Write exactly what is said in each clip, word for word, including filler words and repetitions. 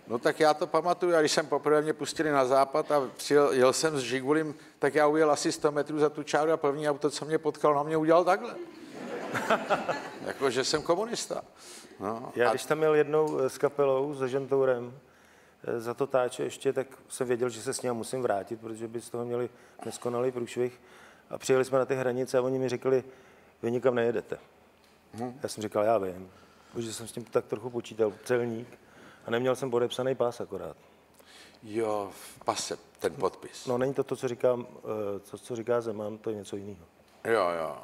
No tak já to pamatuju, a když jsem poprvé mě pustili na západ a přijel, jel jsem s Žigulím, tak já ujel asi sto metrů za tu čáru a první auto, co mě potkalo, na mě udělal takhle. Jako, že jsem komunista. No, já a... když tam jel jednou s kapelou, se Žentourem, za to táče ještě, tak jsem věděl, že se s ním musím vrátit, protože by z toho měli neskonalý průšvih. A přijeli jsme na ty hranice a oni mi řekli, vy nikam nejedete. Hmm. Já jsem říkal, já vím, protože jsem s tím tak trochu počítal, celník, a neměl jsem podepsaný pás akorát. Jo, v pase, ten podpis. No není to to, co říkám, to, co říká Zeman, to je něco jiného. Jo, jo.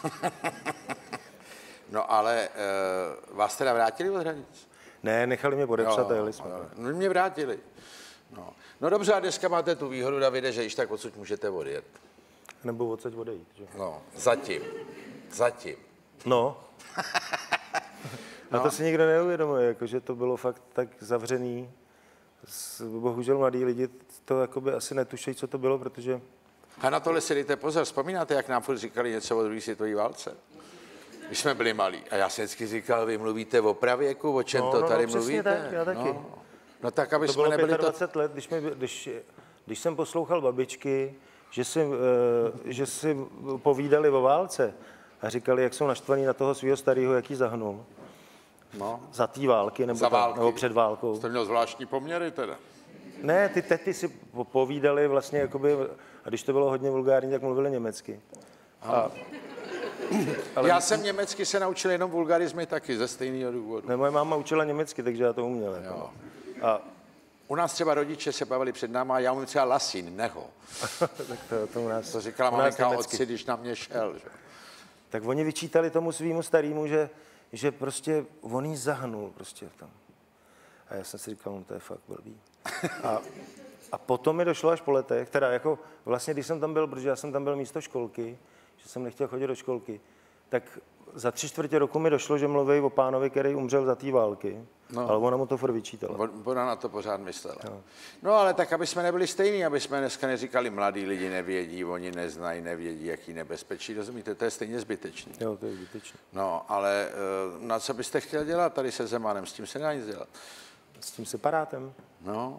No ale uh, vás teda vrátili od hranic? Ne, nechali mě podepsat a jeli jsme. No, mě vrátili. No. no dobře, a dneska máte tu výhodu, Davide, že již tak odsud můžete odjet. Nebo odsaď odejít. Že? No, zatím. Zatím. No. A to no. si nikdo neuvědomuje, jakože to bylo fakt tak zavřený. Bohužel mladí lidi to jakoby asi netušejí, co to bylo, protože... A na tohle si dejte pozor. Vzpomínáte, jak nám furt říkali něco o druhé světové válce? Když jsme byli malí. A já jsem vždycky říkal, vy mluvíte o pravěku, o čem no, to no, tady no, mluvíte? Tak, já taky. No. no tak, aby to jsme bylo nebyli dvacet pět let, když, mi, když, když jsem poslouchal babičky, že si, uh, že si povídali o válce a říkali, jak jsou naštvaní na toho svého starého, jaký zahnul. No. Za té války nebo, Za ta, války. nebo před válkou. Jste měl zvláštní poměry teda. Ne, ty tety si povídali vlastně, jakoby, a když to bylo hodně vulgární, tak mluvili německy. A, ale... Já jsem německy se naučil jenom vulgarizmy taky, ze stejného důvodu. Ne, moje máma učila německy, takže já to uměl. Jako. A... U nás třeba rodiče se bavili před náma a já umím třeba lasín, neho. tak to, to, u nás, to říkala maminka otci, když na mě šel. Že? Tak oni vyčítali tomu svýmu starému, že, že prostě on jí zahnul prostě tam. A já jsem si říkal, no to je fakt blbý. A, a potom mi došlo až po letech, teda jako vlastně, když jsem tam byl, protože já jsem tam byl místo školky, že jsem nechtěl chodit do školky, tak za tři čtvrtě roku mi došlo, že mluví o pánovi, který umřel za té války, no. Ale ona mu to furt vyčítala. Ona na to pořád myslela. No. no ale tak, aby jsme nebyli stejní, aby jsme dneska neříkali, mladí lidi nevědí, oni neznají, nevědí, jaký nebezpečí, rozumíte, to je stejně zbytečný. Jo, to je zbytečný. No, ale na co byste chtěl dělat tady se Zemanem, s tím se nedá nic dělat. S tím separátem? No.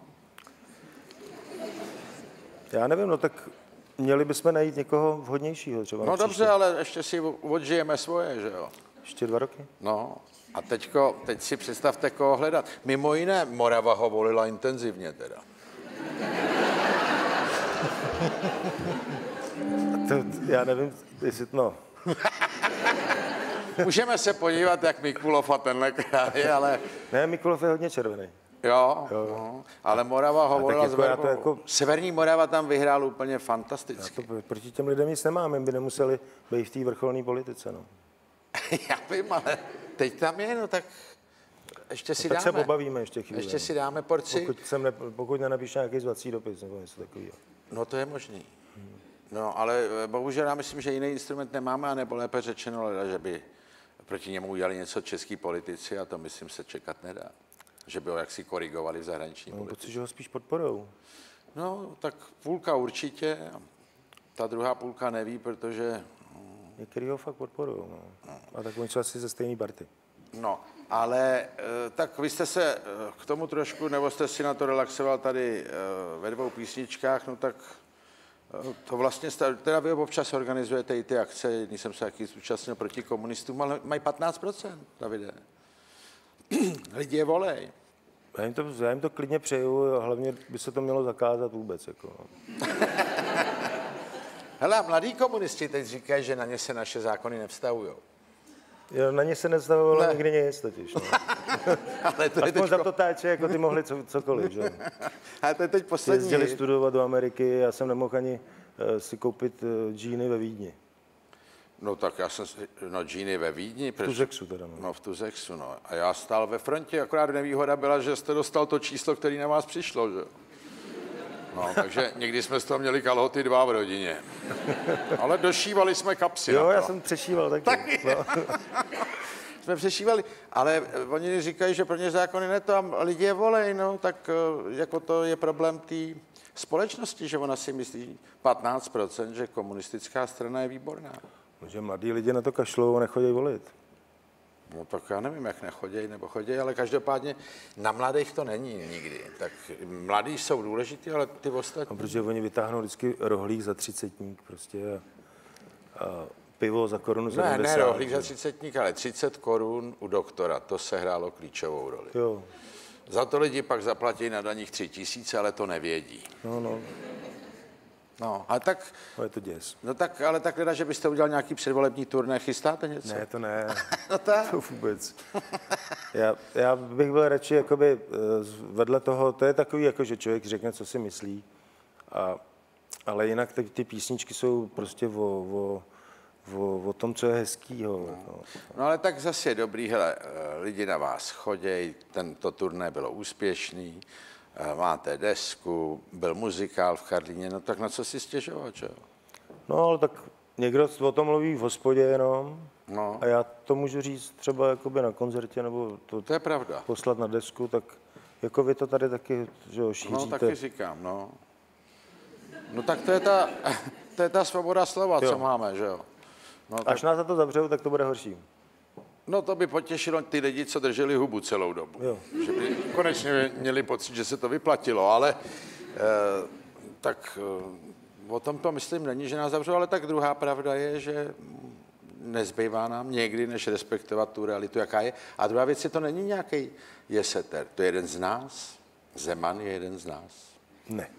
Já nevím, no tak měli bychom najít někoho vhodnějšího třeba. No dobře, ale ještě si odžijeme svoje, že jo? Ještě dva roky? No. A teďko, teď si představte, koho hledat. Mimo jiné, Morava ho volila intenzivně teda. to, já nevím, jestli no. Můžeme se podívat, jak Mikulov a tenhle kraj, ale... Ne, Mikulov je hodně červený. Jo, jo. No, ale Morava ho volila jako s Verbou. Jako... Severní Morava tam vyhrál úplně fantasticky. Já to proti těm lidem nic nemám, jen by nemuseli být v té vrcholné politice, no. Já vím, ale teď tam je, no tak ještě si no, tak dáme. se pobavíme ještě chvíli. Ještě si dáme porci. Pokud, jsem ne, pokud nenapíš nějaký zvací dopis nebo něco takového. No to je možný. Hmm. No ale bohužel já myslím, že jiný instrument nemáme, a nebo lépe řečeno, že by proti němu udělali něco český politici, a to myslím se čekat nedá. Že by ho jaksi korigovali v zahraniční no, politice. Pocit, že ho spíš podporou. No, tak půlka určitě, ta druhá půlka neví, protože... Některý ho fakt podporou, no. A tak oni jsou asi ze stejný party. No, ale tak vy jste se k tomu trošku, nebo jste si na to relaxoval tady ve dvou písničkách, no tak to vlastně, teda vy občas organizujete i ty akce, jedný jsem se taky zúčastnil proti komunistům, ale mají patnáct procent, Davide. Lidi je volej. Já jim, to, já jim to klidně přeju, a hlavně by se to mělo zakázat vůbec. Jako. Hele, mladí komunisti teď říkají, že na ně se naše zákony nevztahujou. Jo, na ně se nevztahovalo ne. nikdy nic totiž. No. Ale to je aspoň teďko... za to táče, jako ty mohli co, cokoliv. Že? Ale to je teď poslední. Jezdili studovat do Ameriky, já jsem nemohl ani uh, si koupit uh, džíny ve Vídni. No tak já jsem, no džíny ve Vídni. V Tuzexu teda. No, no v Tuzexu, no. A já stál ve frontě, akorát nevýhoda byla, že jste dostal to číslo, který na vás přišlo, že? No, takže někdy jsme z toho měli kalhoty dva v rodině. Ale došívali jsme kapsy. Jo, já jsem přešíval taky. taky. No. jsme přešívali, ale oni říkají, že pro ně zákony ne to a lidi je volej, no, tak jako to je problém té společnosti, že ona si myslí patnáct procent, že komunistická strana je výborná. Že mladí lidi na to kašlou a nechodí volit. No tak já nevím, jak nechodějí nebo chodějí, ale každopádně na mladých to není nikdy. Tak mladí jsou důležitý, ale ty ostatní... No, protože oni vytáhnou vždycky rohlík za třicetník prostě a, a pivo za korunu za Ne, ne rohlík za třicetník, ale třicet korun u doktora, to se hrálo klíčovou roli. Jo. Za to lidi pak zaplatí na daních tři tisíce, ale to nevědí. No, no. No, ale tak... No je to děs. No tak, ale tak teda, že byste udělal nějaký předvolební turné, chystáte něco? Ne, to ne. No tak. To vůbec. Já, já bych byl radši jakoby vedle toho, to je takový, jako, že člověk řekne, co si myslí, a, ale jinak ty, ty písničky jsou prostě o, o, o, o tom, co je hezkýho. No. No ale tak zase je dobrý, hele, lidi na vás chodějí, tento turné bylo úspěšný, máte desku, byl muzikál v Karlíně, no tak na co si stěžovat, čo? No ale tak někdo o tom mluví v hospodě jenom No. a já to můžu říct třeba jakoby na koncertě nebo to, To je pravda. poslat na desku, tak jako vy to tady taky, že jo, šíříte. No taky říkám, no. No tak to je ta, to je ta svoboda slova, Jo. co máme, že jo? No, tak, Až nás za to zavřou, tak to bude horší. no to by potěšilo ty lidi, co drželi hubu celou dobu. Jo. Že by konečně měli pocit, že se to vyplatilo, ale eh, tak eh, o tom to myslím není, že nás zavřou, ale tak druhá pravda je, že nezbývá nám někdy, než respektovat tu realitu, jaká je. A druhá věc je, to není nějaký jeseter, to je jeden z nás. Zeman je jeden z nás. Ne.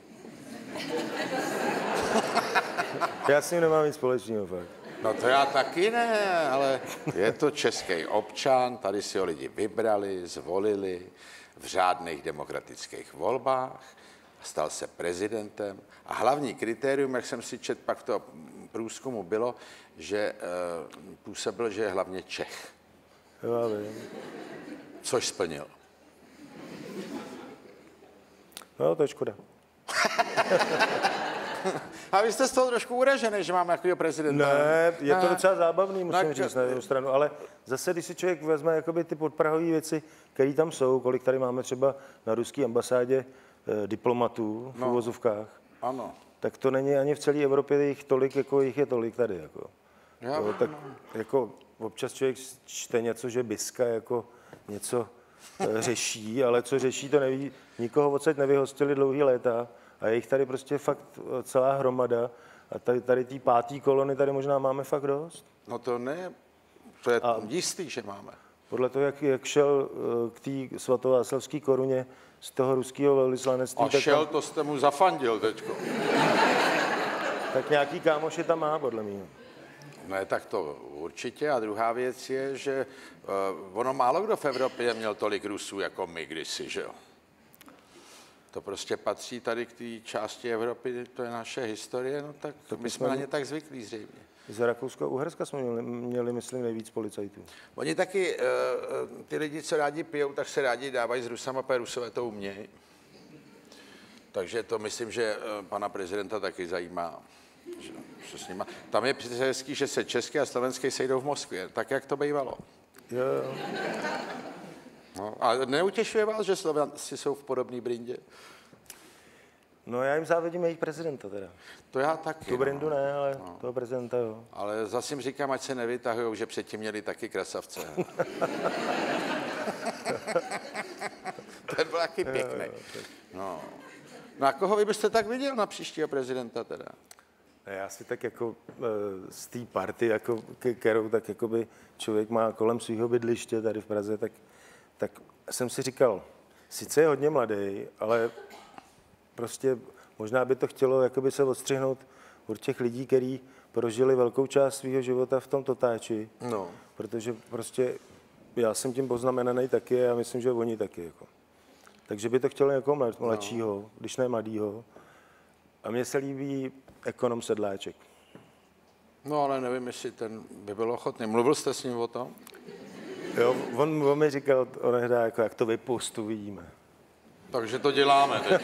Já s ním nemám nic společného, fakt. No to já taky ne, ale je to český občan, tady si ho lidi vybrali, zvolili v řádných demokratických volbách, stal se prezidentem a hlavní kritérium, jak jsem si četl pak v toho průzkumu, bylo, že e, působil, že je hlavně Čech, Jo, já vím. což splnil. No, to je škoda. A vy jste z toho trošku uražený, že máme takového prezidenta. Ne, je to Ne. docela zábavný, musím Tak- říct na jednu stranu, ale zase, když si člověk vezme jakoby ty podprahové věci, které tam jsou, kolik tady máme třeba na ruské ambasádě eh, diplomatů v No. uvozovkách, Ano. tak to není ani v celé Evropě jich tolik, jako jich je tolik tady. Jako. Já Jo, vím, tak jako občas člověk čte něco, že Biska jako něco eh, řeší, ale co řeší, to neví. Nikoho odsaď nevyhostili dlouhý léta a je jich tady prostě fakt eh, celá hromada. A tady, tady té pátý kolony tady možná máme fakt dost. No to ne, to je A- jistý, že máme. Podle toho, jak, jak šel eh, k té svatováclavské koruně z toho ruského velvyslanectví, A tak, šel, tam, to jste mu zafandil teďko. tak nějaký kámoši tam má, podle mě. Ne, tak to určitě. A druhá věc je, že uh, ono málo kdo v Evropě měl tolik Rusů jako my kdysi, že jo? To prostě patří tady k té části Evropy, to je naše historie, no tak, tak my jsme jsme- na ně tak zvyklí zřejmě. Z Rakouska a Uherska jsme měli, měli, myslím, nejvíc policajtů. Oni taky, uh, ty lidi, co rádi pijou, tak se rádi dávají s Rusama, protože Rusové to umějí. Takže to myslím, že uh, pana prezidenta taky zajímá. Že, že s nima. Tam je přece hezký, že se český a slovenský sejdou v Moskvě, tak jak to bývalo. Jo, jo. No, a neutěšuje vás, že Slováci jsou v podobné brindě? No já jim závidím jejich prezidenta teda. To já taky. Tu brindu no. ne, ale no. toho prezidenta jo. Ale zase jim říkám, ať se nevytahujou, že předtím měli taky krasavce. Ten byl taky pěkný. No. No a koho vy byste tak viděl na příštího prezidenta teda? Já si tak jako eh, z té party, jako, ke- kterou tak jakoby člověk má kolem svého bydliště tady v Praze, tak, tak jsem si říkal, sice je hodně mladý, ale prostě možná by to chtělo jakoby se odstřihnout od těch lidí, kteří prožili velkou část svého života v tom totáči, No. protože prostě já jsem tím poznamenaný taky a myslím, že oni taky. Jako. Takže by to chtělo někoho mlad- mladšího, když ne mladýho. A mně se líbí ekonom Sedláček. No ale nevím, jestli ten by byl ochotný. Mluvil jste s ním o tom? Jo, on, on mi říkal, on hrdá, jako, jak to vypustu, vidíme. Takže to děláme teď.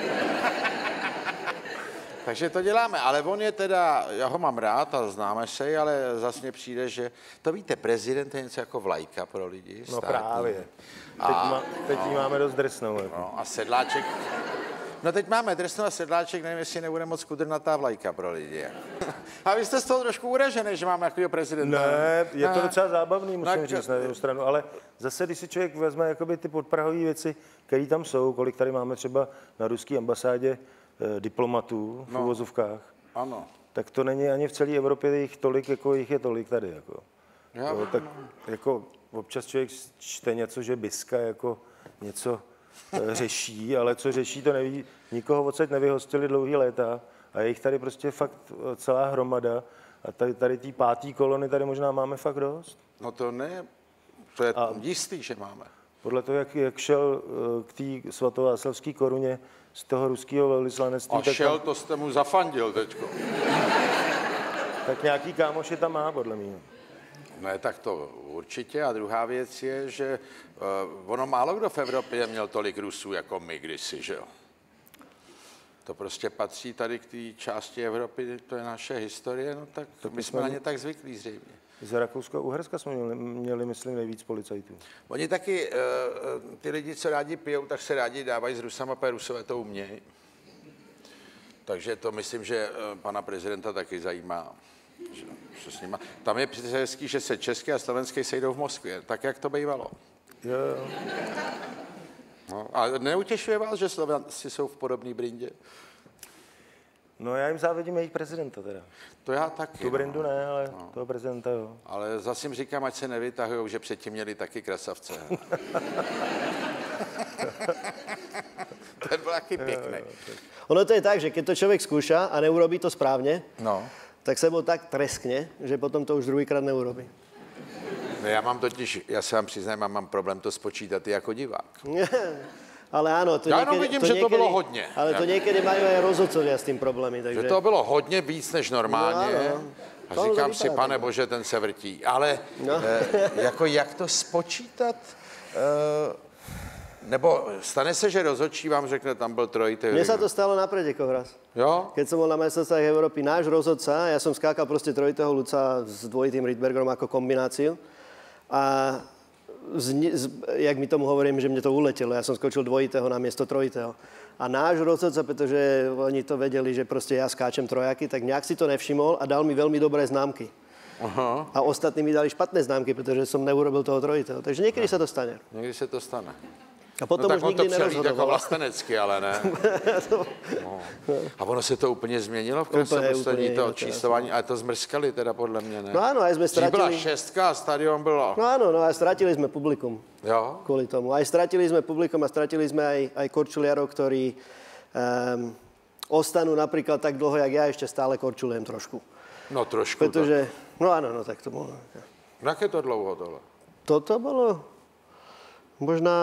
Takže to děláme, ale on je teda, já ho mám rád a známe se, ale zase mně přijde, že to víte, prezident je něco jako vlajka pro lidi. No státní. právě. Teď, A- má, teď jí máme dost drsnou. Jako. No, a Sedláček, No teď máme drsno a sedláček, nevím, jestli nebude moc kudrnatá vlajka pro lidi. A vy jste z toho trošku uražený, že máme takového prezidenta. Ne, je to Ne. docela zábavný, musím Ne, říct na jednu stranu, ale zase, když si člověk vezme jakoby ty podprahové věci, které tam jsou, kolik tady máme třeba na ruské ambasádě eh, diplomatů v No. uvozovkách, Ano. tak to není ani v celé Evropě jich tolik, jako jich je tolik tady. Jako. Já Jo, tak jako občas člověk čte něco, že Biska jako něco eh, řeší, ale co řeší, to neví. Nikoho odsaď nevyhostili dlouhý léta a je jich tady prostě fakt eh, celá hromada. A tady, tady tý pátý kolony tady možná máme fakt dost. No to ne, to je A- jistý, že máme. Podle toho, jak, jak šel eh, k té svatováclavské koruně z toho ruského velvyslanectví, A tak, šel, tam, to jste mu zafandil teďko. tak nějaký kámoši tam má, podle mě. Ne, tak to určitě. A druhá věc je, že uh, ono málo kdo v Evropě měl tolik Rusů jako my kdysi, že jo. To prostě patří tady k té části Evropy, to je naše historie, no tak, tak my jsme na ně tak zvyklí zřejmě. Z Rakouska-Uherska jsme měli, měli, myslím, nejvíc policajtů. Oni taky, uh, ty lidi, co rádi pijou, tak se rádi dávají s Rusama, protože Rusové to umějí. Takže to myslím, že uh, pana prezidenta taky zajímá. Že, že s nima. Tam je přece hezký, že se český a slovenský sejdou v Moskvě, tak jak to bývalo. Jo, jo. No, a neutěšuje vás, že Slováci jsou v podobné brindě? No já jim závidím jejich prezidenta teda. To já taky. Tu brindu no. ne, ale no. toho prezidenta jo. Ale zase jim říkám, ať se nevytahujou, že předtím měli taky krasavce. To byl taky pěkný. Ono to je tak, že keď to človek skúša a neurobí to správne, No. tak sebou tak treskne, že potom to už druhýkrát neurobí. No já mám totiž, já se vám přiznám, já mám problém to spočítat i jako divák. Ale áno, to Já jenom niekedy, vidím, to že to niekedy, bylo hodně. Ale to niekedy majú aj rozhodcovia s tým problémy. Takže... Že to bylo hodně víc než normálně. No, ano. A To říkám to si, vypadá pane tak. bože, ten se vrtí. Ale No. eh, jako jak to spočítat? Eh, nebo stane se, že rozhodčí vám řekne, tam byl trojitý. Mne sa to stalo na pretekoch raz. Jo? Keď som bol na majstrovstvách Európy, náš rozhodca, ja som skákal proste trojitého ľudca s dvojitým Rydbergerom ako kombináciu. A zni, z, jak mi tomu hovorím, že mne to uletelo. Ja som skočil dvojitého na miesto trojitého. A náš rozhodca, pretože oni to vedeli, že proste ja skáčem trojaky, tak nejak si to nevšimol a dal mi veľmi dobré známky. Aha. A ostatní mi dali špatné známky, pretože som neurobil toho trojitého. Takže niekedy sa to stane. Někdy se to stane. A potom No tak už on to nikdy přelít jako nerozhodoval. vlastenecky, ale ne. No. A ono se to úplně změnilo v krasobruslení, úplně to jinak, číslování, ale to zmrskali teda podle mě, ne? No áno, aj sme Dřív byla stratili... šestka a stadion bylo. No áno, no a stratili sme publikum. Jo? Kvôli tomu. Aj stratili sme publikum a stratili sme aj, aj korčuliarov, ktorí um, ostanú napríklad tak dlho, jak ja ešte stále korčulujem trošku. No trošku. Pretože, no áno, no tak to bolo. To. Jak je to dlouho tohle? Toto bolo možná,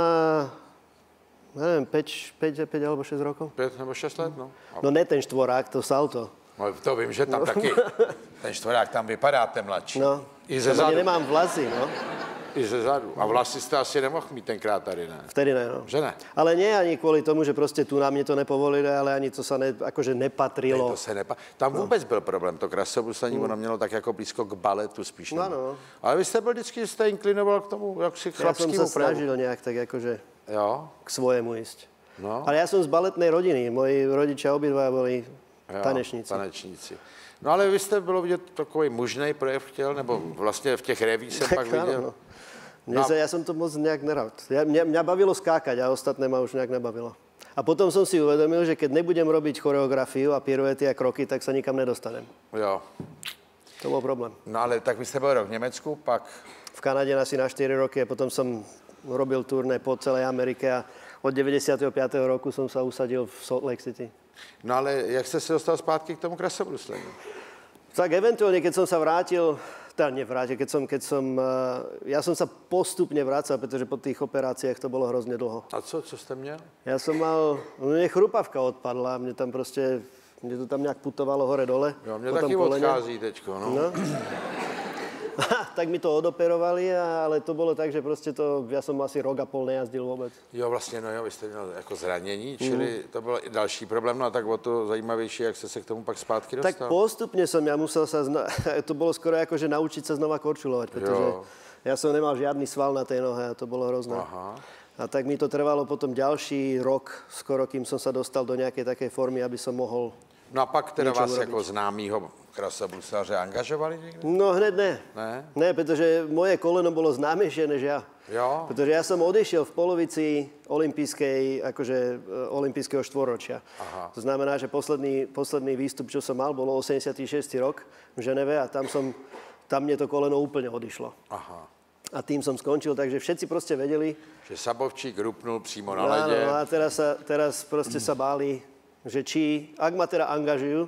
neviem, päť, päť, päť alebo šesť rokov. Pět nebo šest let, no. A, No ne ten štvorák, to salto. no to vím, že tam taky, ten čtvrák tam vypadáte mladší. No, I ze Lebo zadu. nemám vlasy, no. I ze zadu. A vlasy jste asi nemohl mít tenkrát tady, ne? Vtedy ne, no. Že ne? Ale nie ani kvôli tomu, že proste tu na mne to nepovolili, ale ani to sa ne, akože nepatrilo. To se nepa... Tam vůbec byl problém, to krasobruslení, ono mělo tak jako blízko k baletu spíš. No, nebo- no. Ale vy jste byl vždycky, jste inklinoval k tomu, jak si Ja som chlapskému sa snažil nejak tak akože Jo, k svojemu ísť. no. Ale ja som z baletnej rodiny. Moji rodičia obidva boli Jo, tanečníci. tanečníci. No ale vy jste bylo vidět takový mužnej projev chtěl, nebo vlastně v těch revích jsem pak Tak áno, viděl. no. Mne No. sa, ja som to moc nejak nerad. Ja, mňa, mňa bavilo skákať a ostatné ma už nejak nebavilo. A potom som si uvedomil, že keď nebudem robiť choreografiu a piruety a kroky, tak sa nikam nedostanem. Jo. To bol problém. No ale tak vy jste byl rok v Německu, pak... V Kanade asi na štyri roky a potom som robil turné po celej Amerike a od deväťdesiateho piateho roku som sa usadil v Salt Lake City. No ale jak jste se dostal zpátky k tomu krasobruslení? Tak eventuálne, keď som sa vrátil, teda nevrátil, keď som, keď som, eh, ja som sa postupne vracal, pretože po tých operáciách to bolo hrozne dlho. A co, co jste měl? Ja som mal, no mne chrupavka odpadla, mne tam proste, mne to tam nejak putovalo hore-dole. Jo, mě po tom taky kolene. odchází teďko, no. No. Tak mi to odoperovali, a- ale to bolo tak, že proste to, ja som asi rok a pol nejazdil vôbec. Jo, vlastně, no jo, vy jste měl jako zranění, čili to byl i další problém, no a tak o to zajímavější, jak jste se k tomu pak zpátky Tak dostal. postupne som ja musel sa, zna- to bolo skoro ako, že naučiť sa znova korčulovať, pretože Jo. ja som nemal žiadny sval na tej nohe a to bolo hrozné. Aha. A tak mi to trvalo potom ďalší rok, skoro kým som sa dostal do nejakej takej formy, aby som mohol. No a pak teda vás urobiť. jako známýho krasobruslaře angažovali někde? No hned ne. Ne? Ne, pretože moje koleno bolo známejšie než ja. Jo. Pretože ja som odišiel v polovici olympijskej, akože olympijského štvoročia. Aha. To znamená, že posledný, posledný výstup, čo som mal, bolo osemdesiaty šiesty rok v Ženeve a tam som, tam mne to koleno úplne odišlo. Aha. A tým som skončil, takže všetci proste vedeli. Že Sabovčík rupnul přímo na No, ledě. no a teraz, sa, teraz proste sa báli, že či, ak ma teda angažujú,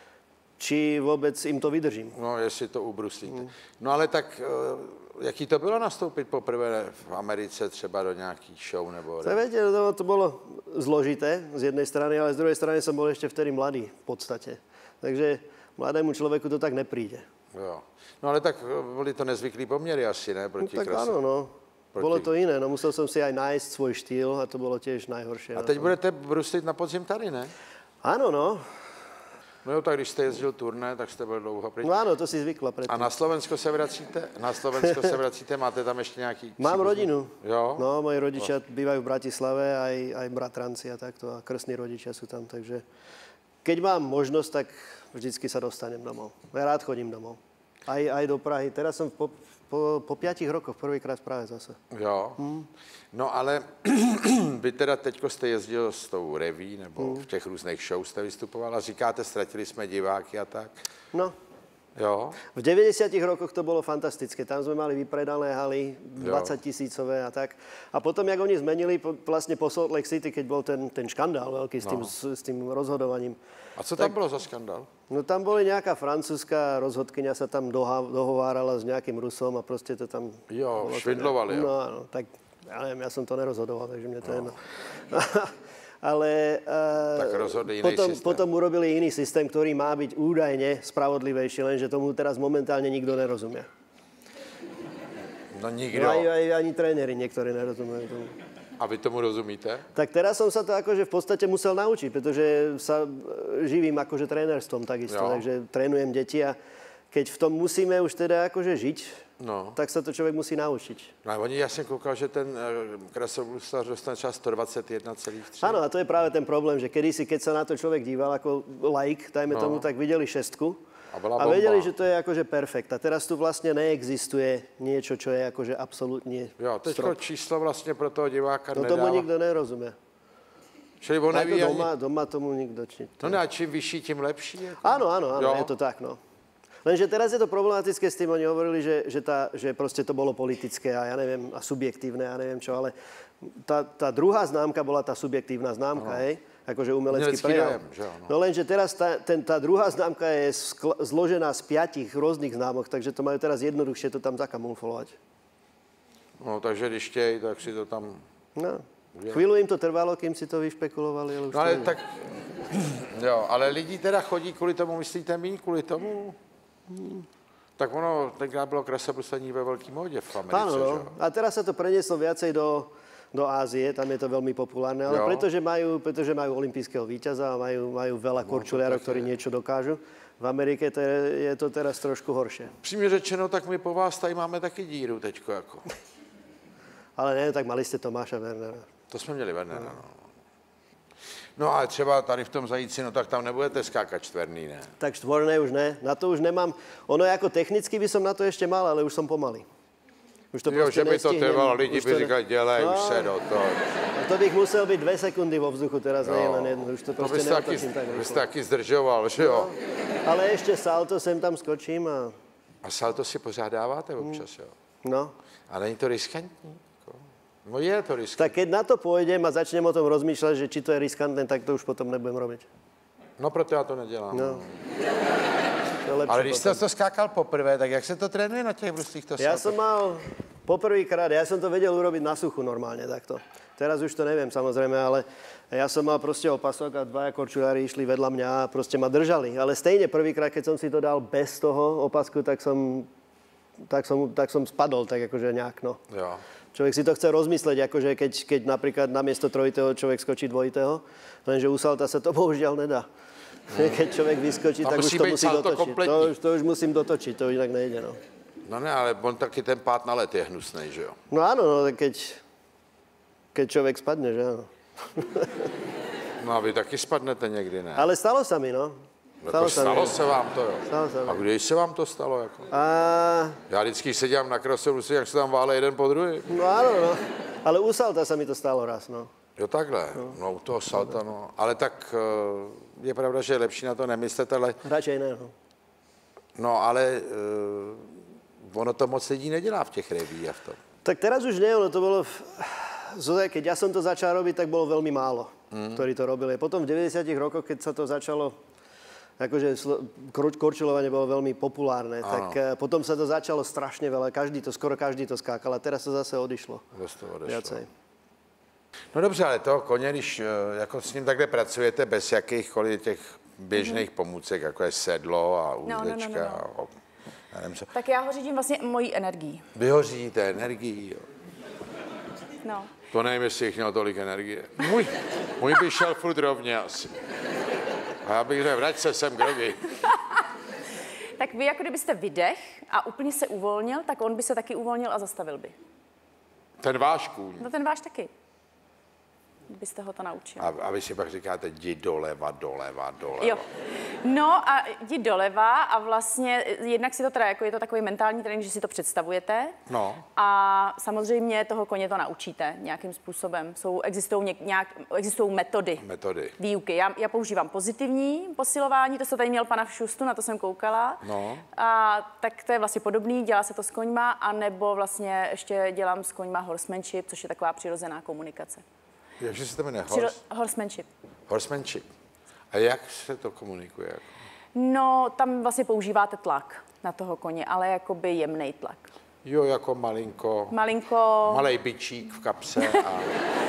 či vôbec im to vydržím. No, jestli to ubruslíte. No ale tak, e, jaký to bylo nastoupit poprvé v Americe třeba do nějaký show nebo... To, viete, no, to bolo zložité z jednej strany, ale z druhej strany som bol ešte vtedy mladý v podstate. Takže mladému človeku to tak nepríde. Jo. No ale tak byly to nezvyklý poměry asi, ne? No, Proti tak krase. áno, no. Proti. Bolo to iné, no musel som si aj nájsť svoj štýl a to bolo tiež najhoršie. A teď budete bruslit na podzim tady, ne? Áno, no. No jo, tak když jste jezdil turné, tak jste byl dlouho pryč. No áno, to si zvykla predtým. A na Slovensko se vracíte? Na Slovensko se vracíte? Máte tam ještě nějaký... Mám příbuzný? rodinu. Jo? No, moji rodičia bývajú v Bratislave, aj, aj bratranci a takto. A krstní rodičia sú tam, takže keď mám možnosť, tak vždycky sa dostanem domov. Ja rád chodím domov. Aj, aj do Prahy. Teraz som po, po, po piatich rokoch prvýkrát v Prahe zase. Jo. Hmm. No ale vy teda teďko jste jezdil s tou reví, nebo hmm. v těch různých show jste vystupoval a říkáte, ztratili jsme diváky a tak. No. Jo. V deväťdesiatych rokoch to bolo fantastické. Tam sme mali vypredané haly, dvadsať tisícové a tak. A potom, jak oni zmenili po, vlastne po Salt Lake City, keď bol ten, ten škandál veľký s tým, no. s, s tým rozhodovaním. A co tam tak, bylo za skandál? No tam boli nejaká francúzska rozhodkyňa sa tam doha, dohovárala s nejakým Rusom a proste to tam... Jo, švindlovali, jo. No áno, tak ja neviem, ja som to nerozhodoval, takže mne to no. jedno. Ale tak rozhodli iný potom, systém. potom urobili iný systém, ktorý má byť údajne spravodlivejší, lenže tomu teraz momentálne nikto nerozumie. No nikdo. No, aj, aj, ani tréneri niektorí nerozumejú tomu. A vy tomu rozumíte? Tak teraz som sa to akože v podstate musel naučiť, pretože sa živím akože trénerstvom takisto, jo. takže trénujem deti a keď v tom musíme už teda akože žiť, no. tak sa to človek musí naučiť. No oni, ja som koukal, že ten krasobruslař dostane čas sto dvacet jedna celá tři. Áno, a to je práve ten problém, že kedysi, keď sa na to človek díval ako laik, dajme no. tomu, tak videli šestku a, a vedeli, že to je akože perfekt. A teraz tu vlastne neexistuje niečo, čo je akože absolútne Jo, teďko číslo vlastne pro toho diváka no nedává. tomu nikto nerozumie. Čili on neví doma, ani... doma tomu nikto... Či... No ne, a čím vyšší, tím lepší? Jako? Áno, áno, áno, jo. je to tak, no. Lenže teraz je to problematické s tým, oni hovorili, že, že, tá, že proste to bolo politické a ja neviem, a subjektívne, ja neviem čo, ale tá, tá druhá známka bola tá subjektívna známka, no. hej, akože umelecký prejav. No. no lenže teraz tá, ten, tá druhá známka je skl- zložená z piatich rôznych známok, takže to majú teraz jednoduchšie to tam zakamuflovať. No, takže když chtějí, tak si to tam... No. Chvíľu im to trvalo, kým si to vyšpekulovali, ale už no, ale to tak... Jo, ale lidi teda chodí kvůli tomu, myslíte míň kvůli tomu? Hmm. Tak ono, tenkrát bylo krasobruslení ve veľký móde v Americe, áno, no. že? A teraz sa to prenieslo viacej do, do Ázie, tam je to veľmi populárne, ale pretože majú, pretože majú olympijského víťaza a majú, majú veľa no, korčuliarov, ktorí niečo dokážu. V Amerike to je, je to teraz trošku horšie. Přímě řečeno, tak my po vás tady máme taky díru teďko, jako. Ale ne, tak mali ste Tomáša Wernera. To jsme měli Wernera, no. No ale třeba tady v tom Zajíci, no tak tam nebudete skákat čtverný, ne? Tak štvorné už ne, na to už nemám. Ono je ako technicky by som na to ešte mal, ale už som pomalý. Už to jo, že by to trvalo, lidi by ne... říkali, dělej, no, už se do toho. To bych musel byť dve sekundy vo vzduchu teraz, no, ne len jednu, už to proste to neotočím tak rýchlo. Vy ste taky zdržoval, že jo? No, ale ešte salto sem tam skočím a... A salto si pořád dáváte občas, jo? No. A není to riskantní? No je to riskantné. Tak keď na to pôjdem a začnem o tom rozmýšľať, že či to je riskantné, tak to už potom nebudem robiť. No proto já to nedělám. No. To ale když jste to skákal poprvé, tak jak se to trénuje na těch bruslích? To ja som mal poprvýkrát, ja som to vedel urobiť na suchu normálne takto. Teraz už to neviem samozrejme, ale ja som mal proste opasok a dvaja korčulári išli vedľa mňa a proste ma držali. Ale stejne prvýkrát, keď som si to dal bez toho opasku, tak som, tak som, tak som spadol, tak akože nejak, no. Jo. Človek si to chce rozmysleť, akože keď, keď napríklad namiesto trojitého človek skočí dvojitého, lenže u salta sa to bohužiaľ nedá. Hmm. Keď človek vyskočí, tak už to musí dotočiť. To už, to už musím dotočiť, to inak nejde, no. No ne, ale on taky ten pád na let je hnusnej, že jo? No áno, no keď... keď človek spadne, že áno. No a vy taky spadnete někdy, ne? Ale stalo sa mi, no. Stalo, Stalo, stalo sa se vám to, jo? Stalo sa mi. A když se vám to stalo, jako? A... Já vždycky sedím na crossoveru, jak se tam vále jeden po druhý. No áno, no. Ale u salta sa mi to stalo raz, no. Jo, takhle. No, no u toho salta, no. Ale tak je pravda, že je lepší na to nemyslet, ale... Radšej ne, no. No, ale uh, ono to moc lidí nedělá v těch reví a v tom. Tak teraz už nie, ono to bolo... V... Keď ja som to začal robiť, tak bolo veľmi málo, mm. ktorí to robili. Potom v deväťdesiatych rokoch, keď sa to začalo, akože korčulovanie bolo veľmi populárne, ano. Tak potom sa to začalo strašne veľa, každý to, skoro každý to skákal a teraz to zase odišlo. Zase to odešlo. Viacej. No dobře, ale toho koně, když jako s ním takhle pracujete bez jakýchkoliv těch běžných mm-hmm. pomůcek, jako je sedlo a úzdečka. No, no, no, no. A, já nevím, co. Tak já ho řídím vlastně mojí energií. Vy ho řídíte energií, jo. No. To nevím, jestli jich měl tolik energie. Můj, můj by šel furt rovně asi. A já bych řekl, vrať se sem k rovi. Tak vy, jako kdybyste vydech a úplně se uvolnil, tak on by se taky uvolnil a zastavil by. Ten váš kůň. No ten váš taky. Byste ho to naučil. A, a vy si pak říkáte, jdi doleva, doleva, doleva. Jo. No a jdi doleva a vlastně jednak si to teda, jako je to takový mentální trénink, že si to představujete. No. A samozřejmě toho koně to naučíte nějakým způsobem. Jsou, existují, něk, nějak, existují metody. Metody. Výuky. Já, já používám pozitivní posilování, to se tady měl pana Šustu, na to jsem koukala. No. A tak to je vlastně podobný, dělá se to s koňma, anebo vlastně ještě dělám s koňma horsemanship, což je taková přirozená komunikace. Jakže se to jmenuje? Horse? Horsemanship. Horsemanship. A jak se to komunikuje? No, tam vlastně používáte tlak na toho koně, ale jakoby jemnej tlak. Jo, jako malinko. Malinko. Malej bičík v kapse a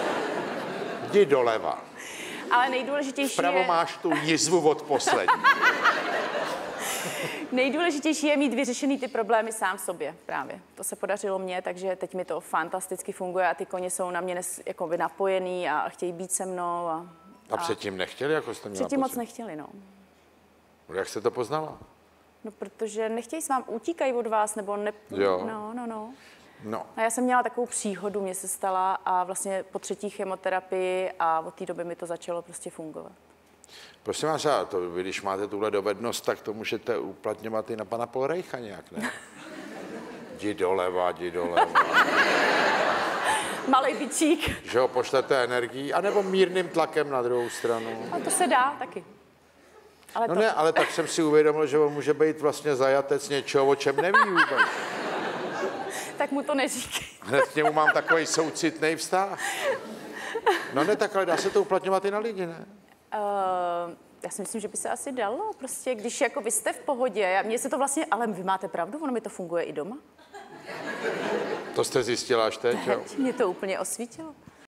jdi doleva. Ale nejdůležitější Vpravo je... máš tu jizvu od poslední. Nejdůležitější je mít vyřešený ty problémy sám v sobě právě. To se podařilo mně, takže teď mi to fantasticky funguje a ty koně jsou na mě nes, jako napojený a chtějí být se mnou. A, a, a předtím nechtěli, jako jste měla Předtím pocit? moc nechtěli, no. Jak jste to poznala? No, protože nechtějí s vám, utíkají od vás, nebo ne... Jo. No, no, no. No. A já jsem měla takovou příhodu, mě se stala a vlastně po třetí chemoterapii a od té doby mi to začalo prostě fungovat. Prosím vás, to, vy, když máte tuhle dovednost, tak to můžete uplatňovat i na pana Polrejcha nějak, ne? Jdi doleva, jdi doleva. Malej bičík. Že ho pošlete energií, anebo mírným tlakem na druhou stranu. A to se dá taky. Ale no to... ne, ale tak jsem si uvědomil, že on může být vlastně zajatec něčeho, o čem neví vůbec. Tak mu to neříkej. Hned k němu mám takový soucitný vztah. No ne, tak ale dá se to uplatňovat i na lidi, ne? Uh, já si myslím, že by se asi dalo, prostě, když jako vy jste v pohodě, mně se to vlastně, ale vy máte pravdu, ono mi to funguje i doma. To jste zjistila až teď, jo? Mě to úplně osvítilo.